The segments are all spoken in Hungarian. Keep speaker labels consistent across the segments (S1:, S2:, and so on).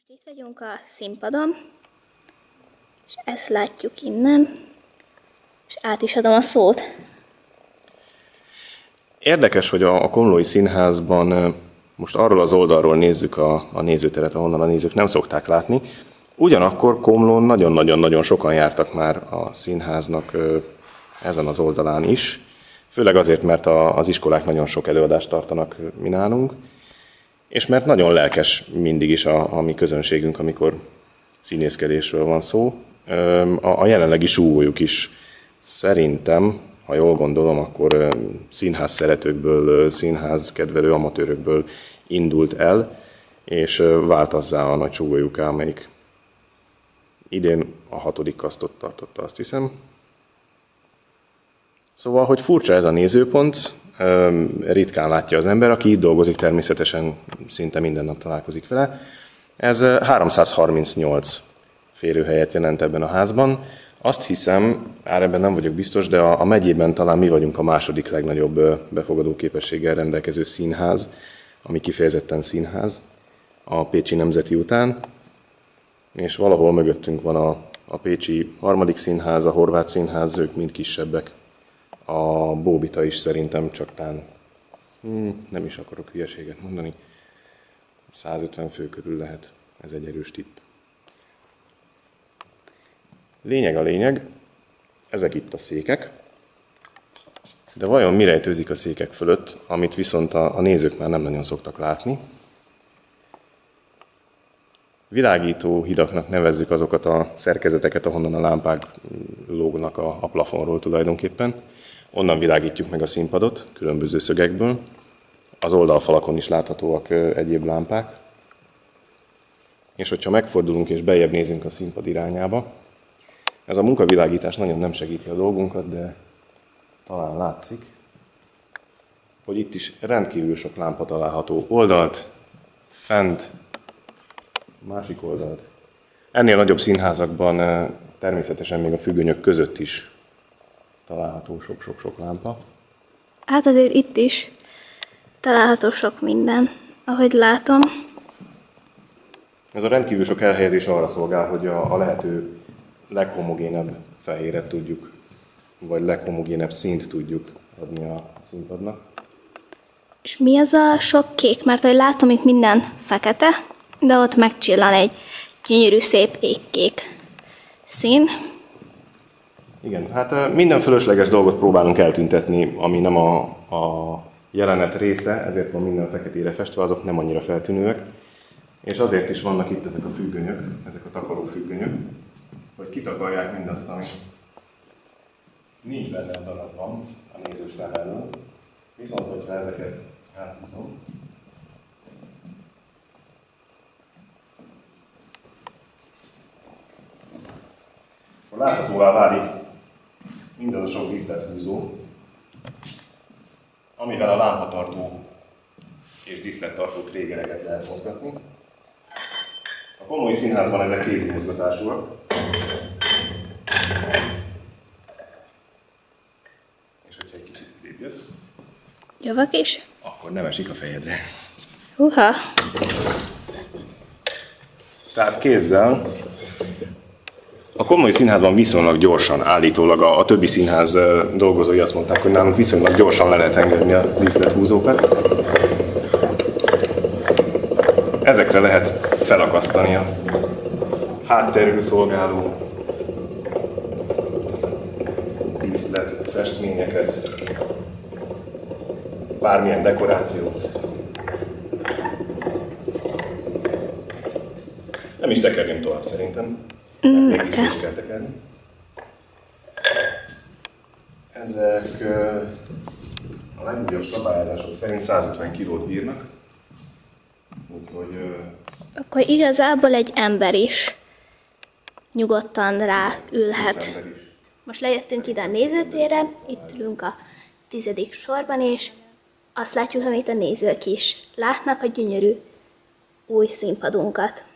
S1: Most itt vagyunk a színpadon, és ezt látjuk innen, és át is adom a szót.
S2: Érdekes, hogy a Komlói Színházban most arról az oldalról nézzük a nézőteret, ahonnan a nézők nem szokták látni. Ugyanakkor Komlón nagyon-nagyon sokan jártak már a színháznak ezen az oldalán is. Főleg azért, mert az iskolák nagyon sok előadást tartanak mi nálunk, és mert nagyon lelkes mindig is a mi közönségünk, amikor színészkedésről van szó. A jelenlegi súlyuk is szerintem, ha jól gondolom, akkor színház szeretőkből, színház kedvelő amatőrökből indult el, és vált azzá a nagy súlyuká, amelyik idén a 6. kasztot tartotta, azt hiszem. Szóval, hogy furcsa ez a nézőpont, ritkán látja az ember, aki itt dolgozik, természetesen szinte minden nap találkozik vele. Ez 338 férőhelyet jelent ebben a házban. Azt hiszem, ebben nem vagyok biztos, de a megyében talán mi vagyunk a második legnagyobb befogadó képességgel rendelkező színház, ami kifejezetten színház, a Pécsi Nemzeti után. És valahol mögöttünk van a Pécsi 3. színház, a Horváth Színház, ők mind kisebbek. A Bóbita is szerintem csak tán, nem is akarok hülyeséget mondani, 150 fő körül lehet, ez egy erős tipp. Lényeg a lényeg, ezek itt a székek, de vajon mi rejtőzik a székek fölött, amit viszont a nézők már nem nagyon szoktak látni? Világító hidaknak nevezzük azokat a szerkezeteket, ahonnan a lámpák lógnak a plafonról tulajdonképpen. Onnan világítjuk meg a színpadot, különböző szögekből. Az oldalfalakon is láthatóak egyéb lámpák. És hogyha megfordulunk és beljebb nézünk a színpad irányába, ez a munkavilágítás nagyon nem segíti a dolgunkat, de talán látszik, hogy itt is rendkívül sok lámpa található oldalt, fent, másik oldalt. Ennél nagyobb színházakban természetesen még a függönyök között is található sok-sok lámpa.
S1: Hát azért itt is található sok minden, ahogy látom.
S2: Ez a rendkívül sok elhelyezés arra szolgál, hogy a lehető leghomogénebb fehéret tudjuk, vagy leghomogénebb színt tudjuk adni a színpadnak.
S1: És mi az a sok kék? Mert ahogy látom, itt minden fekete, de ott megcsillan egy gyönyörű, szép égkék szín.
S2: Igen, hát minden fölösleges dolgot próbálunk eltüntetni, ami nem a jelenet része, ezért van minden feketére festve, azok nem annyira feltűnőek. És azért is vannak itt ezek a függönyök, ezek a takaró függönyök, hogy kitakarják mindazt, ami nincs benne a darabban a néző szemelől. Viszont, hogyha ezeket áthúzom, akkor láthatóvá válik mindaz a sok díszlethúzó, amivel a lámpatartó és díszlettartó trégereket lehet mozgatni. A Komlói Színházban ezek kézimozgatásúak. És hogyha egy kicsit idébb jössz,
S1: Jövök is?
S2: akkor nem esik a fejedre.
S1: Húha!
S2: Tehát kézzel. A Komlói Színházban viszonylag gyorsan, állítólag a többi színház dolgozói azt mondták, hogy nálunk viszonylag gyorsan le lehet engedni a díszlethúzókat. Ezekre lehet felakasztani a hátterül szolgáló díszlet, festményeket, bármilyen dekorációt. Nem is tekerjünk tovább szerintem. Még vissza is kell tekerni. Ezek a legújabb szabályozások szerint 150 kilót bírnak. Úgyhogy...
S1: Akkor igazából egy ember is nyugodtan ráülhet. Most lejöttünk ide a nézőtérre, itt ülünk a 10. sorban, és azt látjuk, amit a nézők is látnak, a gyönyörű új színpadunkat.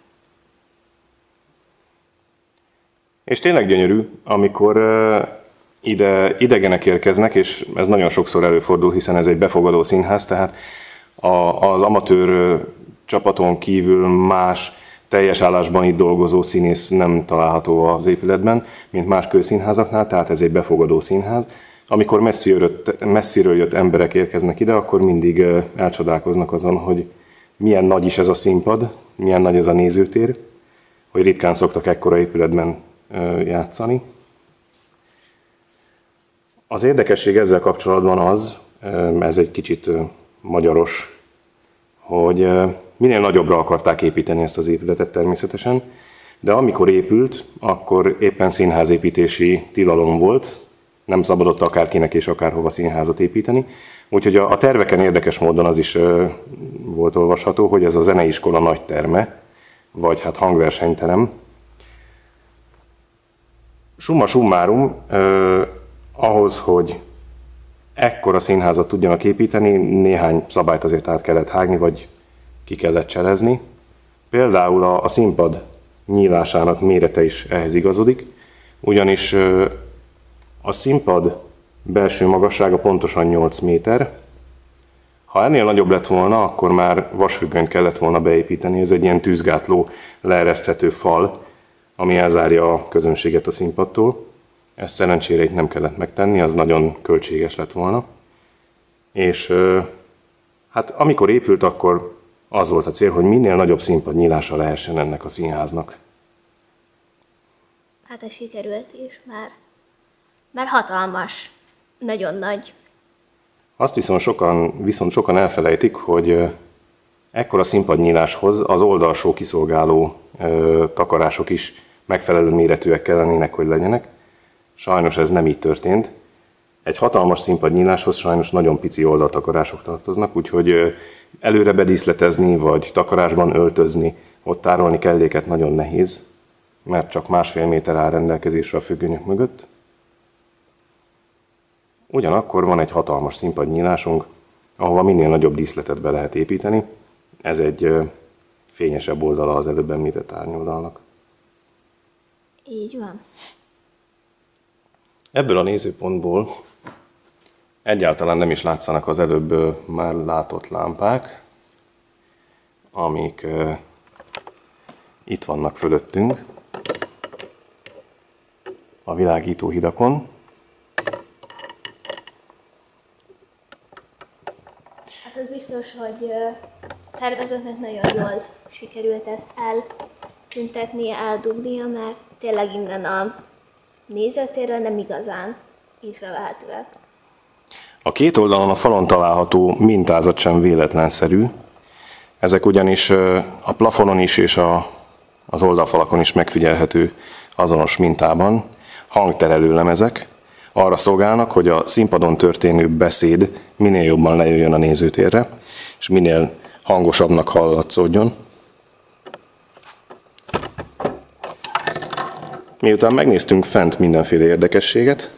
S1: És
S2: tényleg gyönyörű, amikor ide idegenek érkeznek, és ez nagyon sokszor előfordul, hiszen ez egy befogadó színház, tehát az amatőr csapaton kívül más teljes állásban itt dolgozó színész nem található az épületben, mint más kőszínházaknál, tehát ez egy befogadó színház. Amikor messziről jött emberek érkeznek ide, akkor mindig elcsodálkoznak azon, hogy milyen nagy is ez a színpad, milyen nagy ez a nézőtér, hogy ritkán szoktak ekkora épületben játszani. Az érdekesség ezzel kapcsolatban az, ez egy kicsit magyaros, hogy minél nagyobbra akarták építeni ezt az épületet természetesen, de amikor épült, akkor éppen színházépítési tilalom volt, nem szabadott akárkinek és akárhova színházat építeni. Úgyhogy a terveken érdekes módon az is volt olvasható, hogy ez a zeneiskola nagy terme, vagy hát hangversenyterem. Summa summarum, ahhoz, hogy ekkora színházat tudjanak építeni, néhány szabályt azért át kellett hágni, vagy ki kellett cselezni. Például a színpad nyílásának mérete is ehhez igazodik, ugyanis a színpad belső magassága pontosan 8 méter. Ha ennél nagyobb lett volna, akkor már vasfüggönyt kellett volna beépíteni. Ez egy ilyen tűzgátló, leereszthető fal, ami elzárja a közönséget a színpadtól. Ezt szerencsére itt nem kellett megtenni, az nagyon költséges lett volna. És hát amikor épült, akkor az volt a cél, hogy minél nagyobb színpad nyílása lehessen ennek a színháznak.
S1: Hát ez sikerült is, már hatalmas, nagyon nagy.
S2: Azt viszont sokan elfelejtik, hogy ekkora színpadnyíláshoz az oldalsó kiszolgáló takarások is megfelelő méretűek kellenének, hogy legyenek. Sajnos ez nem így történt. Egy hatalmas színpadnyíláshoz sajnos nagyon pici oldaltakarások tartoznak, úgyhogy előre bedíszletezni, vagy takarásban öltözni, ott tárolni kelléket nagyon nehéz, mert csak 1,5 méter áll rendelkezésre a függönyök mögött. Ugyanakkor van egy hatalmas színpadnyílásunk, ahova minél nagyobb díszletet be lehet építeni. Ez egy fényesebb oldala az előbb említett árnyoldalnak.
S1: Így van.
S2: Ebből a nézőpontból egyáltalán nem is látszanak az előbb már látott lámpák, amik itt vannak fölöttünk a világító hidakon.
S1: Hát az biztos, hogy tervezőknek nagyon jól sikerült ezt eltüntetnie, eldugnia, mert tényleg innen a nézőtérről nem igazán észrevehetőek.
S2: A két oldalon a falon található mintázat sem véletlenszerű. Ezek ugyanis a plafonon is és az oldalfalakon is megfigyelhető azonos mintában hangterelő lemezek. Arra szolgálnak, hogy a színpadon történő beszéd minél jobban lejöjjön a nézőtérre, és minél hangosabbnak hallatszódjon. Miután megnéztünk fent mindenféle érdekességet,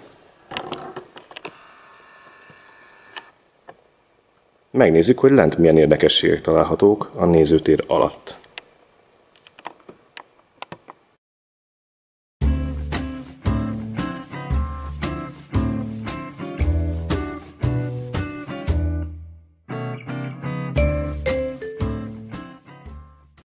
S2: megnézzük, hogy lent milyen érdekességek találhatók a nézőtér alatt.